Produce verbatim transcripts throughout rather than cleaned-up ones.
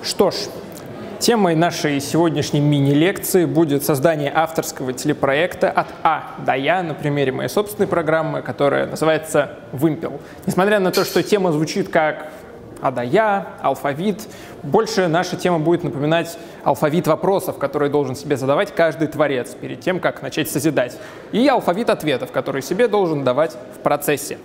Что ж, темой нашей сегодняшней мини-лекции будет создание авторского телепроекта от А до Я на примере моей собственной программы, которая называется «Вымпел». Несмотря на то, что тема звучит как А до Я, алфавит, больше наша тема будет напоминать алфавит вопросов, которые должен себе задавать каждый творец перед тем, как начать созидать, и алфавит ответов, которые себе должен давать в процессе.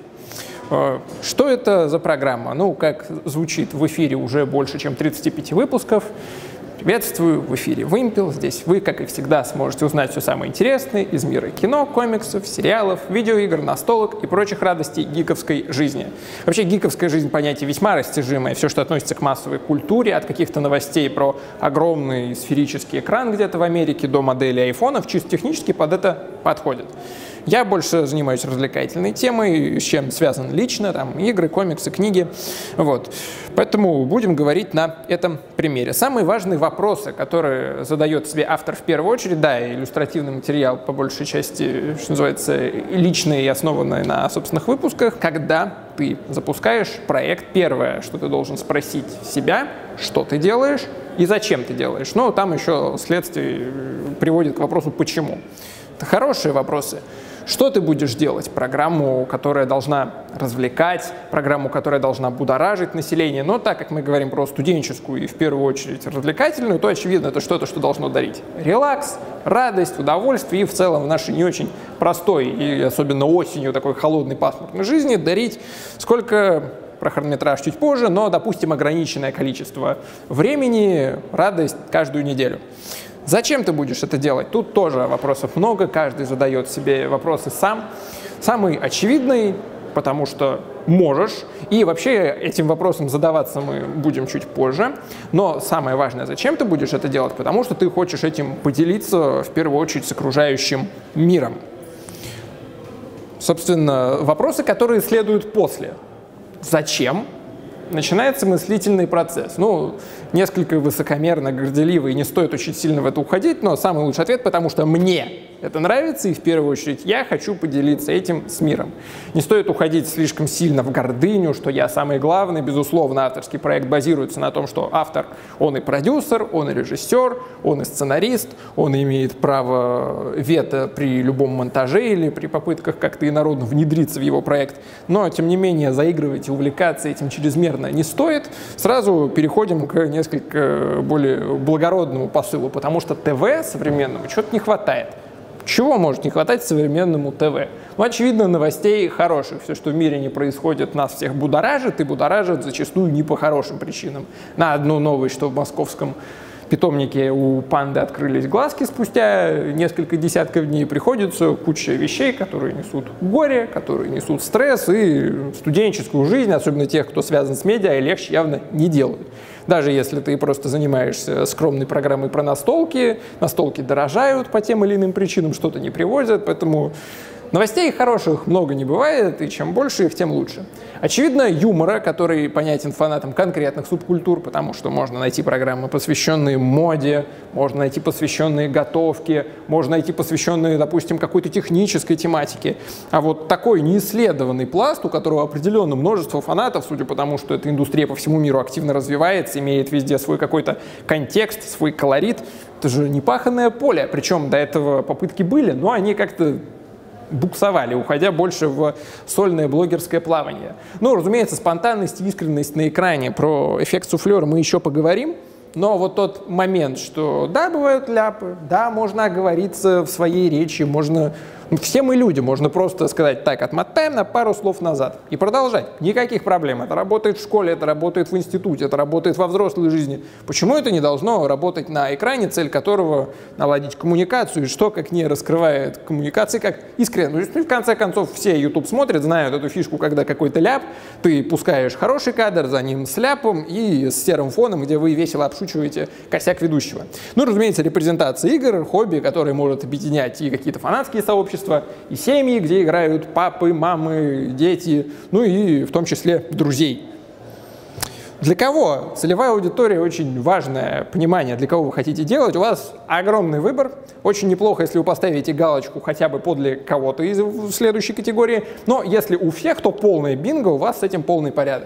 Что это за программа? Ну, как звучит в эфире уже больше, чем тридцати пяти выпусков. Приветствую, в эфире «Вымпел». Здесь вы, как и всегда, сможете узнать все самое интересное из мира кино, комиксов, сериалов, видеоигр, настолок и прочих радостей гиковской жизни. Вообще, гиковская жизнь — понятие весьма растяжимое. Все, что относится к массовой культуре, от каких-то новостей про огромный сферический экран где-то в Америке до модели айфонов, чисто технически под это подходит. Я больше занимаюсь развлекательной темой, с чем связан лично, там, игры, комиксы, книги. Вот. Поэтому будем говорить на этом примере. Самые важные вопросы, которые задает себе автор в первую очередь, да, иллюстративный материал по большей части, что называется, личный и основанный на собственных выпусках. Когда ты запускаешь проект, первое, что ты должен спросить себя, что ты делаешь и зачем ты делаешь. Но там еще следствие приводит к вопросу «почему?». Это хорошие вопросы. Что ты будешь делать? Программу, которая должна развлекать, программу, которая должна будоражить население. Но так как мы говорим про студенческую и в первую очередь развлекательную, то очевидно, это что-то, что должно дарить релакс, радость, удовольствие и в целом в нашей не очень простой и особенно осенью такой холодной пасмурной жизни дарить сколько... Про хронометраж чуть позже, но, допустим, ограниченное количество времени, радость каждую неделю. Зачем ты будешь это делать? Тут тоже вопросов много, каждый задает себе вопросы сам. Самый очевидный, потому что можешь, и вообще этим вопросом задаваться мы будем чуть позже. Но самое важное, зачем ты будешь это делать? Потому что ты хочешь этим поделиться в первую очередь с окружающим миром. Собственно, вопросы, которые следуют после. Зачем? Начинается мыслительный процесс. Ну, несколько высокомерно, горделиво, и не стоит очень сильно в это уходить, но самый лучший ответ, потому что мне это нравится, и в первую очередь я хочу поделиться этим с миром. Не стоит уходить слишком сильно в гордыню, что я самый главный. Безусловно, авторский проект базируется на том, что автор, он и продюсер, он и режиссер, он и сценарист, он имеет право вето при любом монтаже или при попытках как-то инородно внедриться в его проект. Но, тем не менее, заигрывать и увлекаться этим чрезмерно не стоит. Сразу переходим к несколько более благородному посылу, потому что ТВ современному чего-то не хватает. Чего может не хватать современному ТВ? Ну, очевидно, новостей хороших. Все, что в мире не происходит, нас всех будоражит, и будоражит зачастую не по хорошим причинам. На одну новость, что в московском питомнике у панды открылись глазки спустя несколько десятков дней, приходится куча вещей, которые несут горе, которые несут стресс, и студенческую жизнь, особенно тех, кто связан с медиа, легче явно не делают. Даже если ты просто занимаешься скромной программой про настолки, настолки дорожают по тем или иным причинам, что-то не привозят, поэтому новостей хороших много не бывает, и чем больше их, тем лучше. Очевидно, юмора, который понятен фанатам конкретных субкультур, потому что можно найти программы, посвященные моде, можно найти посвященные готовке, можно найти посвященные, допустим, какой-то технической тематике. А вот такой неисследованный пласт, у которого определенно множество фанатов, судя по тому, что эта индустрия по всему миру активно развивается, имеет везде свой какой-то контекст, свой колорит, это же непаханное поле. Причем до этого попытки были, но они как-то буксовали, уходя больше в сольное блогерское плавание. Ну, разумеется, спонтанность и искренность на экране. Про эффект суфлера мы еще поговорим. Но вот тот момент, что да, бывают ляпы, да, можно оговориться в своей речи, можно... Все мы люди, можно просто сказать, так, отмотаем на пару слов назад и продолжать. Никаких проблем. Это работает в школе, это работает в институте, это работает во взрослой жизни. Почему это не должно работать на экране, цель которого наладить коммуникацию, и что, как не раскрывает коммуникации, как искренне. Ну, в конце концов, все YouTube смотрят, знают эту фишку, когда какой-то ляп, ты пускаешь хороший кадр, за ним с ляпом и с серым фоном, где вы весело обшучиваете косяк ведущего. Ну, разумеется, репрезентация игр, хобби, которое может объединять и какие-то фанатские сообщества, и семьи, где играют папы, мамы, дети, ну и в том числе друзей. Для кого? Целевая аудитория — очень важное понимание, для кого вы хотите делать. У вас огромный выбор. Очень неплохо, если вы поставите галочку хотя бы подле кого-то из следующей категории. Но если у всех, то полная бинго, у вас с этим полный порядок.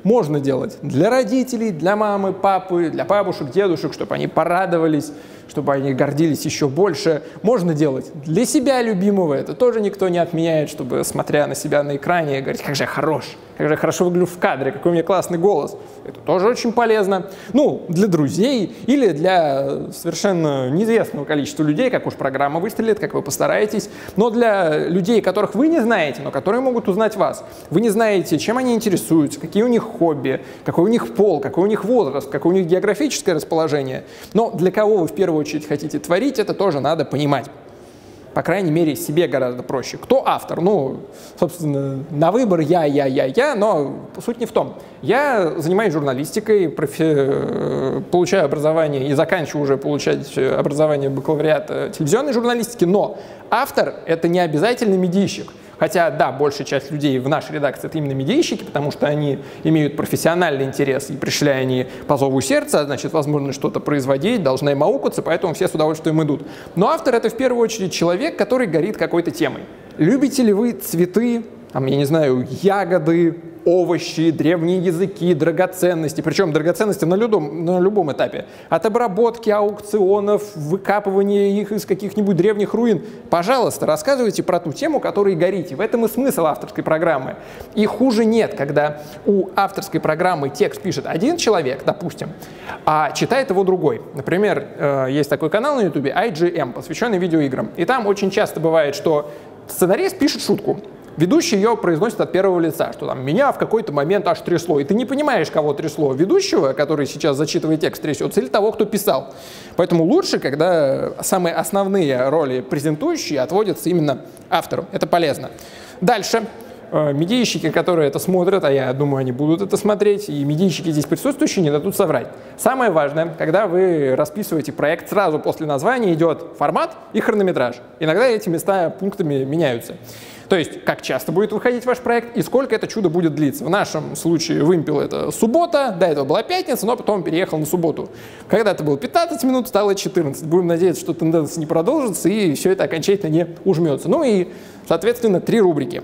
можно делать для родителей, для мамы, папы, для бабушек, дедушек, чтобы они порадовались, чтобы они гордились еще больше. Можно делать для себя любимого, это тоже никто не отменяет, чтобы, смотря на себя на экране, говорить, как же я хорош, как же я хорошо выгляжу в кадре, какой у меня классный голос. Это тоже очень полезно. Ну, для друзей или для совершенно неизвестного количества людей, как уж программа выстрелит, как вы постараетесь. Но для людей, которых вы не знаете, но которые могут узнать вас. Вы не знаете, чем они интересуются, какие у них хобби, какой у них пол, какой у них возраст, какое у них географическое расположение. Но для кого вы в первую очередь хотите творить, это тоже надо понимать. По крайней мере, себе гораздо проще. Кто автор? Ну, собственно, на выбор я, я, я, я, но суть не в том. Я занимаюсь журналистикой, профи... получаю образование и заканчиваю уже получать образование бакалавриата телевизионной журналистики, но автор — это не обязательно медийщик. Хотя, да, большая часть людей в нашей редакции — это именно медийщики, потому что они имеют профессиональный интерес, и пришли они по зову сердца, значит, возможно, что-то производить, должны им аукаться, поэтому все с удовольствием идут. Но автор — это в первую очередь человек, который горит какой-то темой. Любите ли вы цветы, там, я не знаю, ягоды, овощи, древние языки, драгоценности, причем драгоценности на любом, на любом этапе. От обработки, аукционов, выкапывания их из каких-нибудь древних руин. Пожалуйста, рассказывайте про ту тему, которой горите. В этом и смысл авторской программы. И хуже нет, когда у авторской программы текст пишет один человек, допустим, а читает его другой. Например, есть такой канал на ютубе ай джи эм, посвященный видеоиграм. И там очень часто бывает, что сценарист пишет шутку. Ведущий ее произносит от первого лица, что там меня в какой-то момент аж трясло. И ты не понимаешь, кого трясло, ведущего, который сейчас зачитывает текст, трясется, или того, кто писал. Поэтому лучше, когда самые основные роли презентующие отводятся именно автору. Это полезно. Дальше. Медийщики, которые это смотрят, а я думаю, они будут это смотреть, и медийщики здесь присутствующие не дадут соврать. Самое важное, когда вы расписываете проект, сразу после названия идет формат и хронометраж. Иногда эти места пунктами меняются. То есть, как часто будет выходить ваш проект и сколько это чудо будет длиться. В нашем случае вымпел это суббота, до этого была пятница, но потом переехал на субботу. Когда-то было пятнадцать минут, стало четырнадцать. Будем надеяться, что тенденция не продолжится и все это окончательно не ужмется. Ну и, соответственно, три рубрики.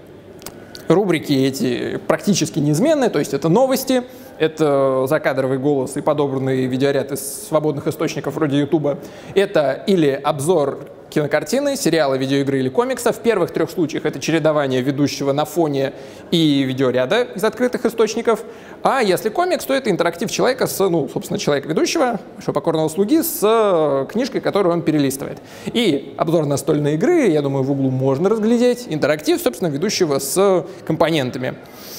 Рубрики эти практически неизменные, то есть это новости, это закадровый голос и подобранный видеоряд из свободных источников вроде Ютуба. Это или обзор кинокартины, сериала, видеоигры или комикса. В первых трех случаях это чередование ведущего на фоне и видеоряда из открытых источников. А если комикс, то это интерактив человека с, ну, собственно, человека-ведущего, вашего покорного слуги, с книжкой, которую он перелистывает. И обзор настольной игры, я думаю, в углу можно разглядеть. Интерактив, собственно, ведущего с компонентами.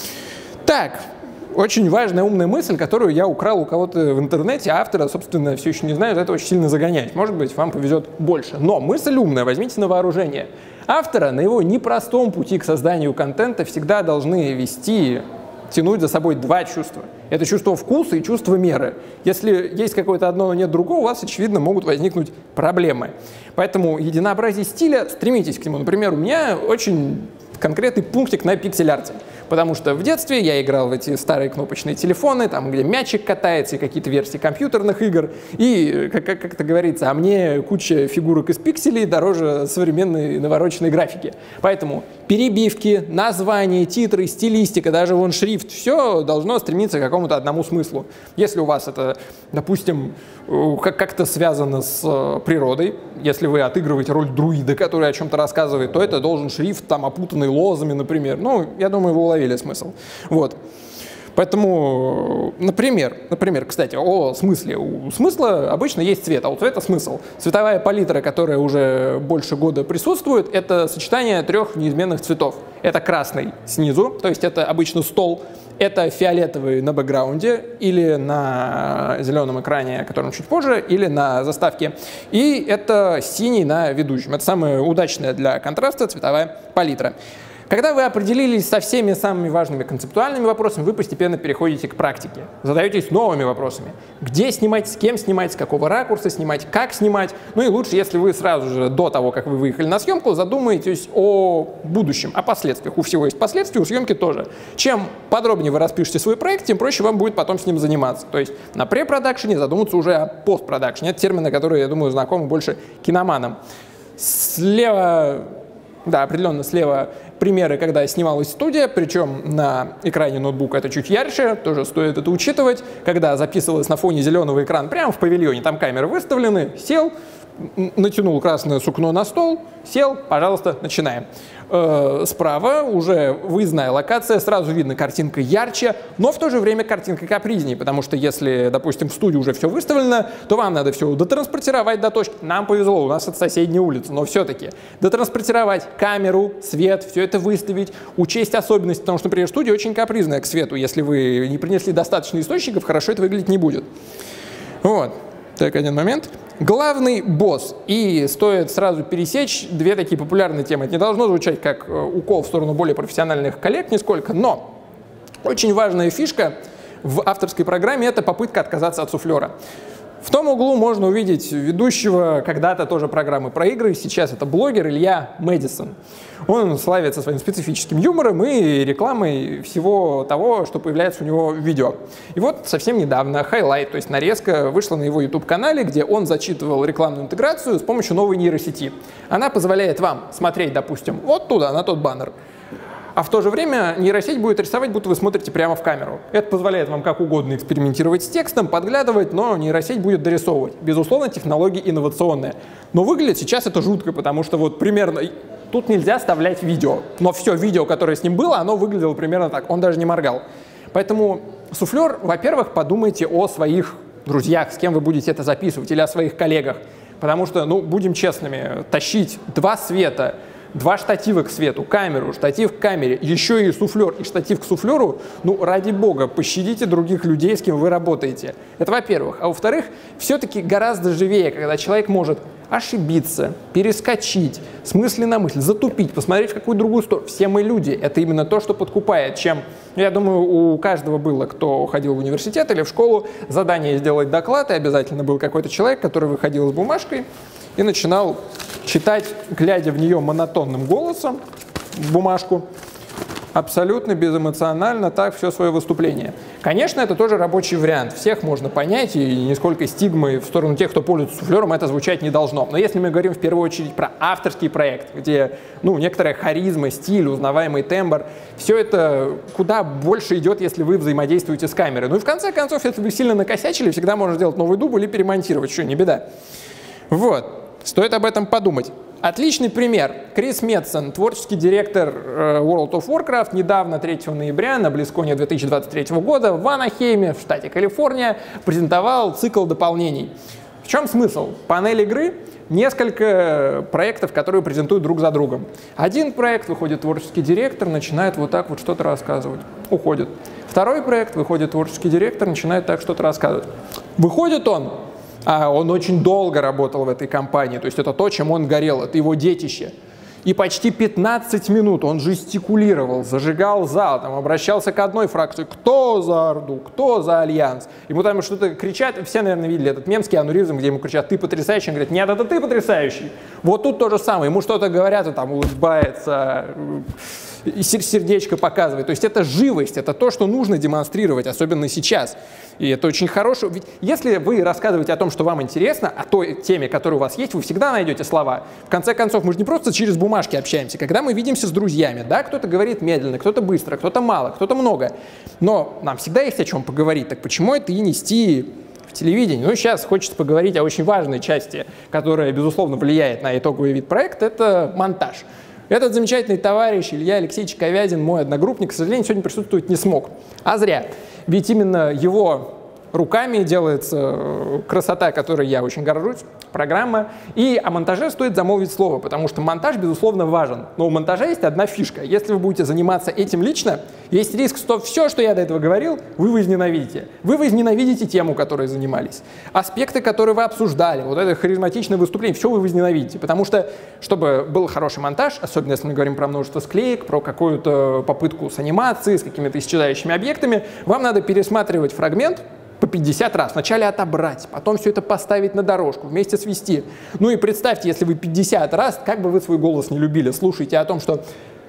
Так. Очень важная умная мысль, которую я украл у кого-то в интернете, а автора, собственно, все еще не знаю, за это очень сильно загонять. Может быть, вам повезет больше. Но мысль умная, возьмите на вооружение. Автора на его непростом пути к созданию контента всегда должны вести, тянуть за собой два чувства. Это чувство вкуса и чувство меры. Если есть какое-то одно, но нет другого, у вас, очевидно, могут возникнуть проблемы. Поэтому единообразие стиля, стремитесь к нему. Например, у меня очень конкретный пунктик на пиксель-арте. Потому что в детстве я играл в эти старые кнопочные телефоны, там, где мячик катается, и какие-то версии компьютерных игр. И, как, как, как это говорится, а мне куча фигурок из пикселей дороже современной навороченной графики. Поэтому перебивки, названия, титры, стилистика, даже вон шрифт, все должно стремиться к какому-то одному смыслу. Если у вас это, допустим, как-то связано с природой, если вы отыгрываете роль друида, который о чем-то рассказывает, то это должен шрифт, там, опутанный лозами, например. Ну, я думаю, вы уловили смысл. Вот. Поэтому, например, например, кстати, о смысле. У смысла обычно есть цвет, а у цвета смысл. Цветовая палитра, которая уже больше года присутствует, это сочетание трех неизменных цветов. Это красный снизу, то есть это обычно стол. Это фиолетовый на бэкграунде или на зеленом экране, о котором чуть позже, или на заставке. И это синий на ведущем. Это самая удачная для контраста цветовая палитра. Когда вы определились со всеми самыми важными концептуальными вопросами, вы постепенно переходите к практике. Задаетесь новыми вопросами. Где снимать, с кем снимать, с какого ракурса снимать, как снимать. Ну и лучше, если вы сразу же до того, как вы выехали на съемку, задумаетесь о будущем, о последствиях. У всего есть последствия, у съемки тоже. Чем подробнее вы распишете свой проект, тем проще вам будет потом с ним заниматься. То есть на препродакшене задуматься уже о постпродакшене. Это термины, которые, я думаю, знакомы больше киноманам. Слева... Да, определенно, слева примеры, когда снималась студия, причем на экране ноутбука это чуть ярче, тоже стоит это учитывать, когда записывалось на фоне зеленого экрана прямо в павильоне, там камеры выставлены, сел, натянул красное сукно на стол, сел, пожалуйста, начинаем. Справа уже выездная локация, сразу видно, картинка ярче, но в то же время картинка капризнее, потому что если, допустим, в студии уже все выставлено, то вам надо все дотранспортировать до точки. Нам повезло, у нас это соседняя улица, но все-таки дотранспортировать камеру, свет, все это выставить, учесть особенности, потому что, например, студия очень капризная к свету. Если вы не принесли достаточно источников, хорошо это выглядеть не будет. Вот. Так, один момент. Главный босс. И стоит сразу пересечь две такие популярные темы. Это не должно звучать как укол в сторону более профессиональных коллег нисколько, но очень важная фишка в авторской программе — это попытка отказаться от суфлера. В том углу можно увидеть ведущего когда-то тоже программы про игры, сейчас это блогер Илья Мэдисон. Он славится своим специфическим юмором и рекламой всего того, что появляется у него в видео. И вот совсем недавно хайлайт, то есть нарезка, вышла на его YouTube-канале, где он зачитывал рекламную интеграцию с помощью новой нейросети. Она позволяет вам смотреть, допустим, вот туда, на тот баннер. А в то же время нейросеть будет рисовать, будто вы смотрите прямо в камеру. Это позволяет вам как угодно экспериментировать с текстом, подглядывать, но нейросеть будет дорисовывать. Безусловно, технология инновационная. Но выглядит сейчас это жутко, потому что вот примерно... Тут нельзя вставлять видео, но все видео, которое с ним было, оно выглядело примерно так. Он даже не моргал. Поэтому суфлер, во-первых, подумайте о своих друзьях, с кем вы будете это записывать, или о своих коллегах. Потому что, ну, будем честными, тащить два света, два штатива к свету, камеру, штатив к камере, еще и суфлер, и штатив к суфлеру, ну, ради бога, пощадите других людей, с кем вы работаете. Это во-первых. А во-вторых, все-таки гораздо живее, когда человек может ошибиться, перескочить, с мысли на мысль, затупить, посмотреть в какую другую сторону. Все мы люди. Это именно то, что подкупает, чем, я думаю, у каждого было, кто ходил в университет или в школу, задание сделать доклад, и обязательно был какой-то человек, который выходил с бумажкой и начинал читать, глядя в нее монотонным голосом, в бумажку, абсолютно безэмоционально, так все свое выступление. Конечно, это тоже рабочий вариант. Всех можно понять, и нисколько стигмы в сторону тех, кто пользуется суфлером, это звучать не должно. Но если мы говорим в первую очередь про авторский проект, где, ну, некоторая харизма, стиль, узнаваемый тембр, все это куда больше идет, если вы взаимодействуете с камерой. Ну и в конце концов, если вы сильно накосячили, всегда можно сделать новый дубль или перемонтировать, что не беда. Вот. Стоит об этом подумать. Отличный пример. Крис Медсон, творческий директор World of Warcraft, недавно, третьего ноября, на BlizzCon две тысячи двадцать третьего года в Анахейме, в штате Калифорния, презентовал цикл дополнений. В чем смысл? Панель игры — несколько проектов, которые презентуют друг за другом. Один проект, выходит творческий директор, начинает вот так вот что-то рассказывать. Уходит. Второй проект, выходит творческий директор, начинает так что-то рассказывать. Выходит он. А он очень долго работал в этой компании, то есть это то, чем он горел, это его детище. И почти пятнадцать минут он жестикулировал, зажигал зал, там, обращался к одной фракции: кто за Орду, кто за Альянс. Ему там что-то кричат, все, наверное, видели этот мем с Киану Ривзом, где ему кричат: ты потрясающий, он говорит: нет, это ты потрясающий. Вот тут то же самое, ему что-то говорят, он там улыбается, и сердечко показывает. То есть это живость, это то, что нужно демонстрировать, особенно сейчас. И это очень хорошо. Ведь если вы рассказываете о том, что вам интересно, о той теме, которая у вас есть, вы всегда найдете слова. В конце концов, мы же не просто через бумажки общаемся. Когда мы видимся с друзьями, да, кто-то говорит медленно, кто-то быстро, кто-то мало, кто-то много. Но нам всегда есть о чем поговорить. Так почему это и нести в телевидении? Ну, сейчас хочется поговорить о очень важной части, которая, безусловно, влияет на итоговый вид проекта. Это монтаж. Этот замечательный товарищ Илья Алексеевич Ковядин, мой одногруппник, к сожалению, сегодня присутствовать не смог. А зря. Ведь именно его руками делается красота, которой я очень горжусь, программа. И о монтаже стоит замолвить слово, потому что монтаж, безусловно, важен. Но у монтажа есть одна фишка. Если вы будете заниматься этим лично, есть риск, что все, что я до этого говорил, вы возненавидите. Вы возненавидите тему, которой занимались. Аспекты, которые вы обсуждали, вот это харизматичное выступление, все вы возненавидите. Потому что, чтобы был хороший монтаж, особенно если мы говорим про множество склеек, про какую-то попытку с анимацией, с какими-то исчезающими объектами, вам надо пересматривать фрагмент по пятьдесят раз. Вначале отобрать, потом все это поставить на дорожку, вместе свести. Ну и представьте, если вы пятьдесят раз, как бы вы свой голос не любили, слушайте о том, что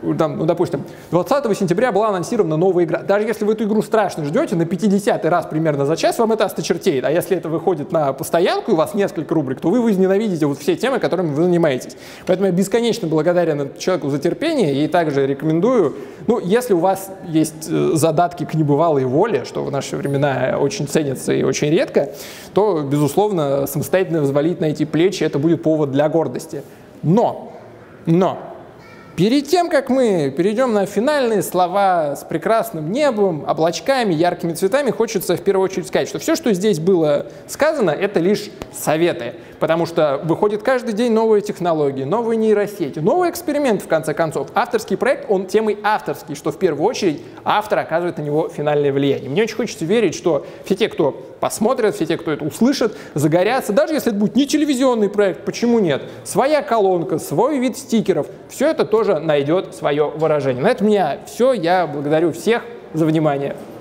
там, ну, допустим, двадцатого сентября была анонсирована новая игра. Даже если вы эту игру страшно ждете, на пятидесятый раз примерно за час вам это осточертеет. А если это выходит на постоянку, и у вас несколько рубрик, то вы возненавидите вот все темы, которыми вы занимаетесь. Поэтому я бесконечно благодарен человеку за терпение и также рекомендую, ну, если у вас есть задатки к небывалой воле, что в наши времена очень ценится и очень редко, то, безусловно, самостоятельно взвалить на эти плечи это будет повод для гордости. Но, но, перед тем, как мы перейдем на финальные слова с прекрасным небом, облачками, яркими цветами, хочется в первую очередь сказать, что все, что здесь было сказано, это лишь советы. Потому что выходит каждый день новые технологии, новые нейросети, новый эксперимент, в конце концов. Авторский проект, он темой авторский, что в первую очередь автор оказывает на него финальное влияние. Мне очень хочется верить, что все те, кто посмотрят, все те, кто это услышит, загорятся, даже если это будет не телевизионный проект, почему нет? Своя колонка, свой вид стикеров, все это тоже найдет свое выражение. На этом у меня все. Я благодарю всех за внимание.